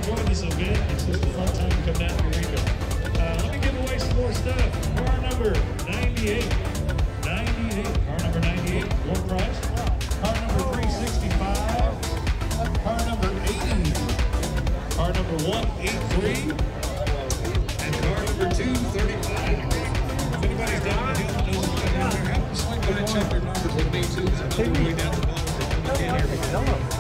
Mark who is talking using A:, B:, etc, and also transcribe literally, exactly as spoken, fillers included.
A: enjoying this event. It's just a fun time to come down to Eureka. Uh, let me give away some more stuff. Car number ninety-eight. ninety-eight. Car number ninety-eight, your price. Car number three sixty-five. Car number eighty. Car number one eighty-three. And car number two thirty-five. If anybody's down the hill and knows what's down there, have them swing by and check their numbers with me too. I'm all the way down the bottom. You can't hear me.